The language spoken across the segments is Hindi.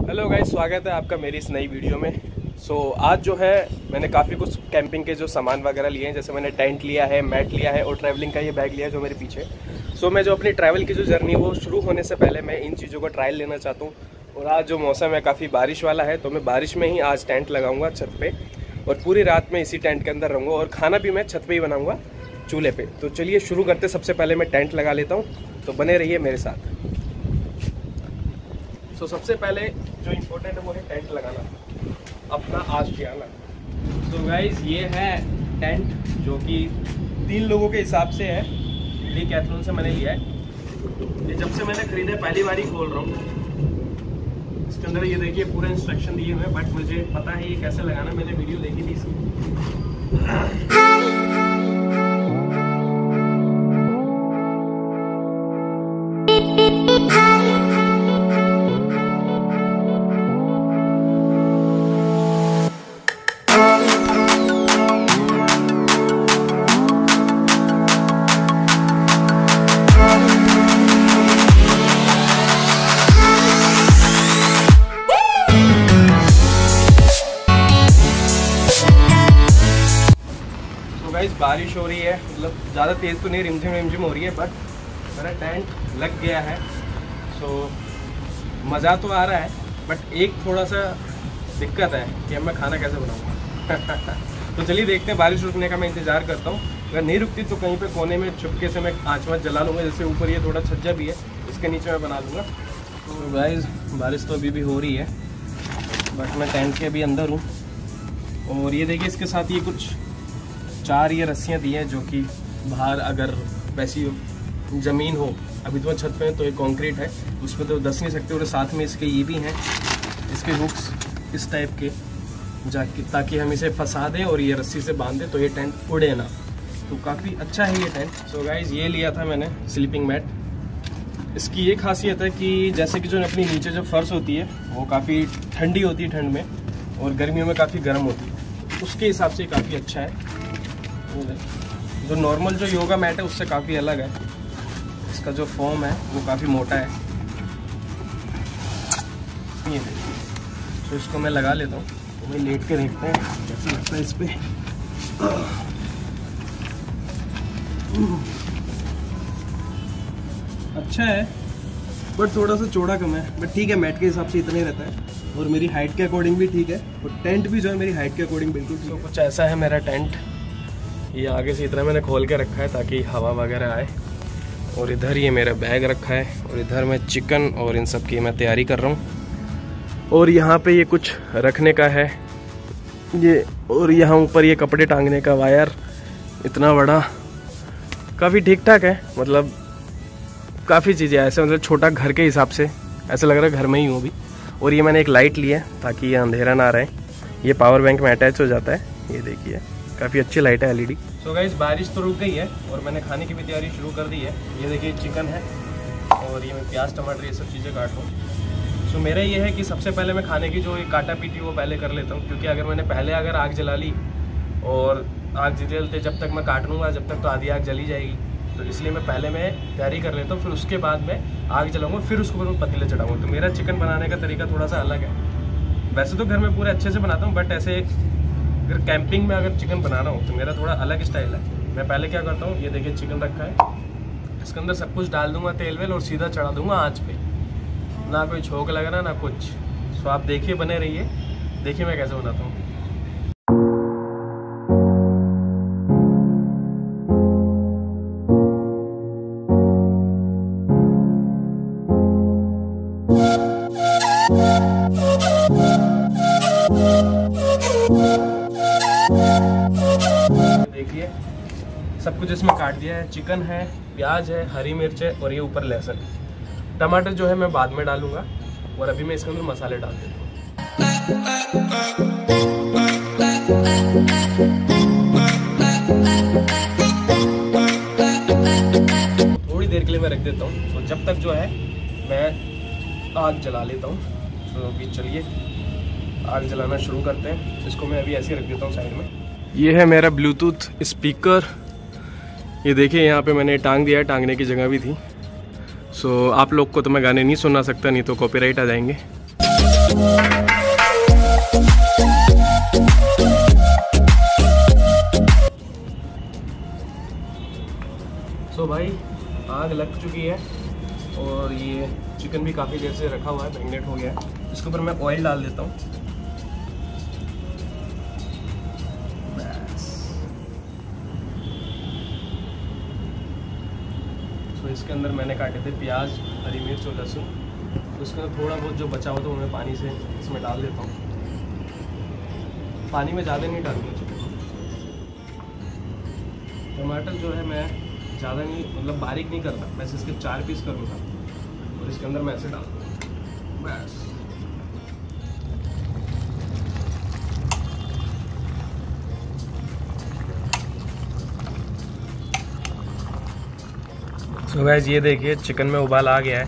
हेलो गाइस, स्वागत है आपका मेरी इस नई वीडियो में। आज जो है मैंने काफ़ी कुछ कैंपिंग के जो सामान वगैरह लिए हैं, जैसे मैंने टेंट लिया है, मैट लिया है और ट्रैवलिंग का ये बैग लिया है जो मेरे पीछे। मैं जो अपनी ट्रैवल की जो जर्नी है वो शुरू होने से पहले मैं इन चीज़ों को ट्रायल लेना चाहता हूँ। और आज जो मौसम है काफ़ी बारिश वाला है, तो मैं बारिश में ही आज टेंट लगाऊँगा छत पर और पूरी रात में इसी टेंट के अंदर रहूँगा और खाना भी मैं छत पर ही बनाऊँगा, चूल्हे पर। तो चलिए शुरू करते। सबसे पहले मैं टेंट लगा लेता हूँ, तो बने रहिए मेरे साथ। सबसे पहले जो इम्पोर्टेंट है वो है टेंट लगाना, अपना आग जलाना। गाइस, ये है टेंट जो कि 3 लोगों के हिसाब से है। डीकैथलॉन से मैंने लिया है। ये जब से मैंने खरीदा पहली बार ही खोल रहा हूँ। इसके अंदर ये देखिए पूरे इंस्ट्रक्शन दिए हुए हैं, बट मुझे पता है ये कैसे लगाना, मैंने वीडियो देखी थी इसकी। बारिश हो रही है, मतलब ज़्यादा तेज़ तो नहीं, रिमझिम हो रही है, बट मेरा टेंट लग गया है। मज़ा तो आ रहा है, बट एक थोड़ा सा दिक्कत है कि अब मैं खाना कैसे बनाऊंगा। तो चलिए देखते हैं। बारिश रुकने का मैं इंतज़ार करता हूँ। अगर नहीं रुकती तो कहीं पे कोने में चुपके से मैं आँच वाँच जला लूँगा। जैसे ऊपर ये थोड़ा छज्जा भी है, इसके नीचे मैं बना लूँगा। तो गाइस, बारिश तो अभी भी हो रही है, बट मैं टेंट के भी अंदर हूँ। और ये देखिए, इसके साथ ये कुछ 4 ये रस्सियाँ दी हैं, जो कि बाहर अगर वैसी ज़मीन हो, अभी तो छत पे है तो ये कंक्रीट है, उस पर तो दस नहीं सकते। और साथ में इसके ये भी हैं, इसके हुक्स इस टाइप के, जाके ताकि हम इसे फंसा दें और ये रस्सी से बांध दें तो ये टेंट उड़े ना। तो काफ़ी अच्छा है ये टेंट। गाइस, ये लिया था मैंने स्लीपिंग मैट। इसकी ये खासियत है कि जैसे कि जो अपनी नीचे जो फर्श होती है वो काफ़ी ठंडी होती है ठंड में, और गर्मियों में काफ़ी गर्म होती है, उसके हिसाब से काफ़ी अच्छा है। जो नॉर्मल जो योगा मैट है उससे काफ़ी अलग है। इसका जो फोम है वो काफ़ी मोटा है, ये देखिए। तो इसको मैं लगा लेता हूँ, तो मैं लेट के देखते हैं कैसा लगता है इस पर। अच्छा है, बट थोड़ा सा चौड़ा कम है, बट ठीक है, मैट के हिसाब से इतना ही रहता है। और मेरी हाइट के अकॉर्डिंग भी ठीक है, और टेंट भी जो है मेरी हाइट के अकॉर्डिंग बिल्कुल ठीक है। कुछ ऐसा है मेरा टेंट। ये आगे से इतना मैंने खोल के रखा है ताकि हवा वगैरह आए। और इधर ये मेरा बैग रखा है, और इधर मैं चिकन और इन सब की मैं तैयारी कर रहा हूँ। और यहाँ पे ये कुछ रखने का है ये, और यहाँ ऊपर ये कपड़े टांगने का वायर इतना बड़ा, काफ़ी ठीक ठाक है। मतलब काफ़ी चीज़ें ऐसे, मतलब छोटा घर के हिसाब से ऐसा लग रहा है घर में ही हूँ अभी। और ये मैंने एक लाइट ली है ताकि ये अंधेरा ना रहे। ये पावर बैंक में अटैच हो जाता है, ये देखिए, काफ़ी अच्छी लाइट है LED। गाइस, बारिश तो रुक गई है और मैंने खाने की भी तैयारी शुरू कर दी है। ये देखिए चिकन है, और ये मैं प्याज टमाटर ये सब चीज़ें काट लूँ। मेरा ये है कि सबसे पहले मैं खाने की जो काटा पीटी वो पहले कर लेता हूँ, क्योंकि अगर मैंने पहले अगर आग जला ली और आग जलते जब तक मैं काट लूँगा जब तक तो आधी आग जली जाएगी। तो इसलिए मैं पहले मैं तैयारी कर लेता हूँ, फिर उसके बाद मैं आग जलाऊँगा, फिर उसको मैं पतीले चढ़ाऊँगा। तो मेरा चिकन बनाने का तरीका थोड़ा सा अलग है। वैसे तो घर में पूरे अच्छे से बनाता हूँ, बट ऐसे अगर कैंपिंग में अगर चिकन बना रहा हूँ तो मेरा थोड़ा अलग स्टाइल है। मैं पहले क्या करता हूँ, ये देखिए चिकन रखा है, इसके अंदर सब कुछ डाल दूंगा तेल वेल, और सीधा चढ़ा दूंगा आँच पे। ना कोई छोंक लगना ना कुछ। आप देखिए, बने रहिए, देखिए मैं कैसे बनाता हूँ। देखिए सब कुछ इसमें काट दिया है। चिकन है, प्याज है, हरी मिर्च है, और ये ऊपर लहसुन। टमाटर जो है मैं बाद में डालूंगा, और अभी मैं इसके अंदर मसाले डाल देता हूँ। थोड़ी देर के लिए मैं रख देता हूँ, तो जब तक जो है मैं आग जला लेता हूँ। तो अभी चलिए आग जलाना शुरू करते हैं। इसको मैं अभी ऐसे रख देता हूँ साइड में। ये है मेरा ब्लूटूथ स्पीकर। ये देखिए यहाँ पे मैंने टांग दिया है, टांगने की जगह भी थी। आप लोग को तो मैं गाने नहीं सुना सकता, नहीं तो कॉपीराइट आ जाएंगे। सो भाई आग लग चुकी है और ये चिकन भी काफ़ी देर से रखा हुआ है, मैरिनेट हो गया है। इसके ऊपर मैं ऑयल डाल देता हूँ। बस तो इसके अंदर मैंने काटे थे प्याज, हरी मिर्च और लहसुन। तो इसके अंदर थोड़ा बहुत जो बचा हो तो मैं पानी से इसमें डाल देता हूँ। पानी में ज़्यादा नहीं डालूंगा चिकन। टमाटर जो है मैं ज़्यादा नहीं, मतलब बारीक नहीं करता, मैं इसके 4 पीस करूँगा और इसके अंदर मैं ऐसे डाल दूँगा बस। सो गाइस ये देखिए चिकन में उबाल आ गया है।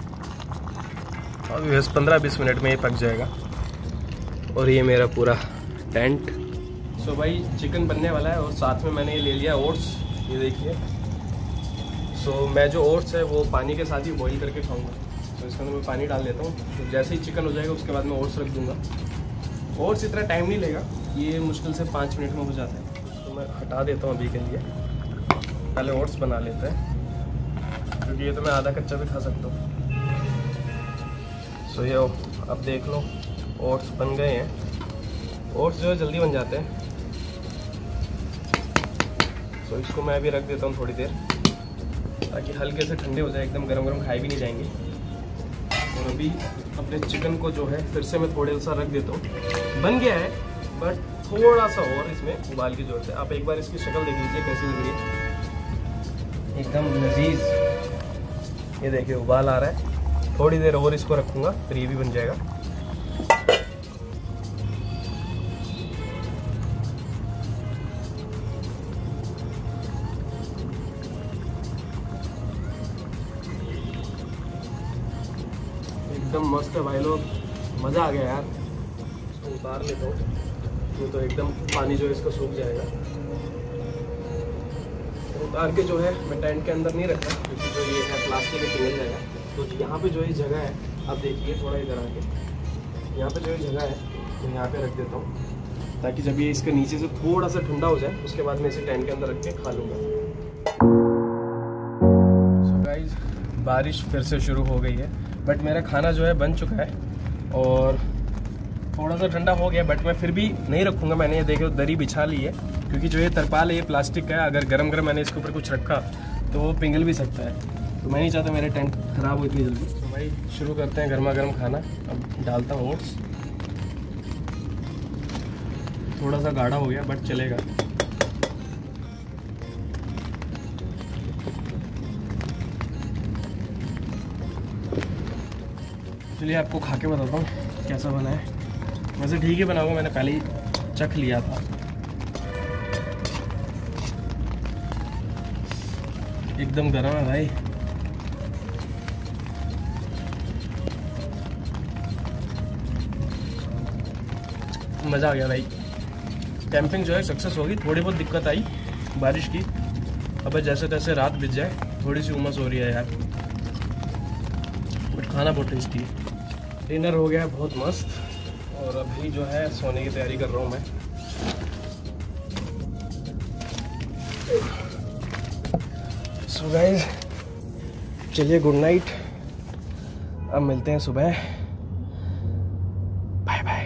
अभी बस 15-20 मिनट में ये पक जाएगा। और ये मेरा पूरा टेंट। सो भाई चिकन बनने वाला है और साथ में मैंने ये ले लिया ओट्स, ये देखिए। सो मैं जो ओट्स है वो पानी के साथ ही बॉईल करके खाऊंगा। तो इसके अंदर मैं पानी डाल देता हूँ। तो जैसे ही चिकन हो जाएगा उसके बाद मैं ओट्स रख दूँगा। ओट्स इतना टाइम नहीं लेगा, ये मुश्किल से 5 मिनट में हो जाता है। तो मैं हटा देता हूँ अभी के लिए। पहले ओट्स बना लेते हैं क्योंकि ये तो मैं आधा कच्चा भी खा सकता हूँ। सो ये अब देख लो ओट्स बन गए हैं। ओट्स जो है जल्दी बन जाते हैं। तो इसको मैं अभी रख देता हूँ थोड़ी देर ताकि हल्के से ठंडे हो जाए, एकदम गरम गरम खाए भी नहीं जाएंगे। और अभी अपने चिकन को जो है फिर से मैं थोड़ा सा रख देता हूँ। बन गया है बट थोड़ा सा और इसमें उबाल की जरूरत है। आप एक बार इसकी शक्ल देख लीजिए कैसी लग रही है, एकदम लजीज। ये देखिए उबाल आ रहा है। थोड़ी देर और इसको रखूँगा फिर ये भी बन जाएगा। एकदम मस्त है भाई लोग, मज़ा आ गया यार। इसको उतार लेता हूँ तो एकदम पानी जो है इसका सूख जाएगा। उतार के जो है मैं टेंट के अंदर नहीं रखता क्योंकि जो ये है प्लास्टिक में पिघल जाएगा। तो यहाँ पे जो ये जगह है आप देखिए थोड़ा इधर आके, यहाँ पे जो ये जगह है तो यहाँ पे रख देता हूँ ताकि जब ये इसके नीचे से थोड़ा सा ठंडा हो जाए उसके बाद मैं इसे टेंट के अंदर रख के खा लूँगा। सो गाइस बारिश फिर से शुरू हो गई है बट मेरा खाना जो है बन चुका है और थोड़ा सा ठंडा हो गया बट मैं फिर भी नहीं रखूँगा। मैंने ये देखो दरी बिछा ली है क्योंकि जो ये तरपाल है ये प्लास्टिक का है। अगर गरम गरम मैंने इसके ऊपर कुछ रखा तो वो पिघल भी सकता है। तो मैं नहीं चाहता मेरा टेंट ख़राब हो इतनी जल्दी। तो भाई शुरू करते हैं गर्मा गर्म खाना। अब डालता हूँ ओट्स। थोड़ा सा गाढ़ा हो गया बट चलेगा। चलिए आपको खा के बताता हूँ कैसा बना है। वैसे ठीक ही बना हुआ, मैंने पहले ही चख लिया था। एकदम गर्म है भाई। मज़ा आ गया भाई। कैंपिंग जो है सक्सेस होगी। थोड़ी बहुत दिक्कत आई बारिश की। अब जैसे तैसे रात बीत जाए, थोड़ी सी उमस हो रही है यार, बट खाना बहुत टेस्टी है। डिनर हो गया है बहुत मस्त और अभी जो है सोने की तैयारी कर रहा हूँ मैं। सो गाइस चलिए गुड नाइट। अब मिलते हैं सुबह। Bye bye.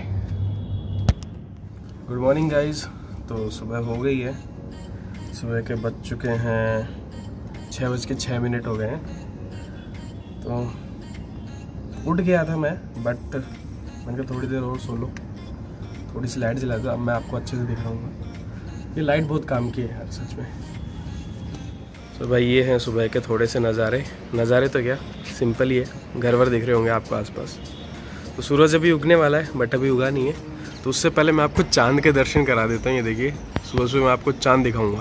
Good morning guys. तो सुबह हो गई है। सुबह के बज चुके हैं 6:06 हो गए हैं। तो उठ गया था मैं बट मैंने कहा थोड़ी देर और सो लो। थोड़ी सी लाइट जला दो, अब मैं आपको अच्छे से दिखाऊंगा। ये लाइट बहुत काम की है यार सच में। तो भाई ये हैं सुबह के थोड़े से नज़ारे तो क्या सिंपल ही है। घर वर दिख रहे होंगे आपको आसपास। तो सूरज अभी उगने वाला है बट अभी उगा नहीं है। तो उससे पहले मैं आपको चांद के दर्शन करा देता हूँ। ये देखिए सुबह सुबह मैं आपको चांद दिखाऊंगा।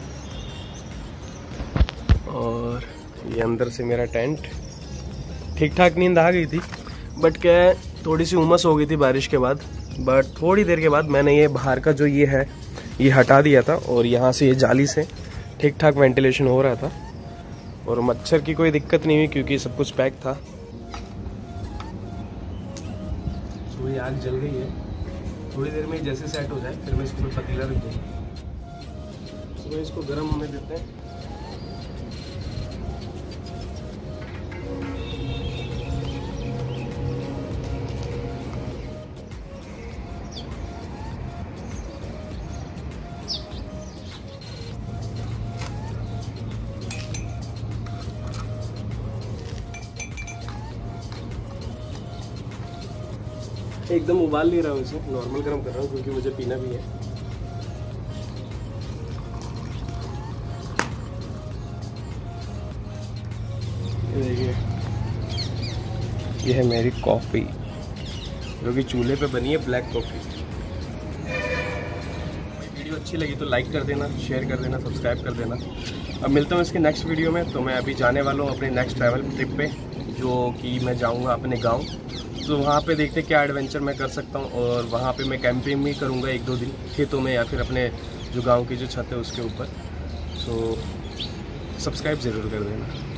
और ये अंदर से मेरा टेंट। ठीक ठाक नींद आ गई थी बट क्या है थोड़ी सी उमस हो गई थी बारिश के बाद। बट थोड़ी देर के बाद मैंने ये बाहर का जो ये है ये हटा दिया था और यहाँ से ये जाली से ठीक ठाक वेंटिलेशन हो रहा था और मच्छर की कोई दिक्कत नहीं हुई क्योंकि सब कुछ पैक था। तो ये आग जल गई है, थोड़ी देर में जैसे सेट हो जाए फिर मैं इसको पतीला रख दूँगा। तो इसको गर्म होने देते हैं। एकदम उबाल नहीं रहा हूँ इसे, नॉर्मल गर्म कर रहा हूँ क्योंकि मुझे पीना भी है। ये देखिए, ये है मेरी कॉफ़ी जो कि चूल्हे पे बनी है, ब्लैक कॉफ़ी। वीडियो अच्छी लगी तो लाइक कर देना, शेयर कर देना, सब्सक्राइब कर देना। अब मिलता हूँ इसके नेक्स्ट वीडियो में। तो मैं अभी जाने वाला हूँ अपने नेक्स्ट ट्रैवल ट्रिप पे, जो कि मैं जाऊँगा अपने गाँव। तो वहाँ पे देखते क्या एडवेंचर मैं कर सकता हूँ, और वहाँ पे मैं कैंपिंग भी करूँगा 1-2 दिन खेतों में या फिर अपने जो गांव की जो छत है उसके ऊपर। सो सब्सक्राइब ज़रूर कर देना।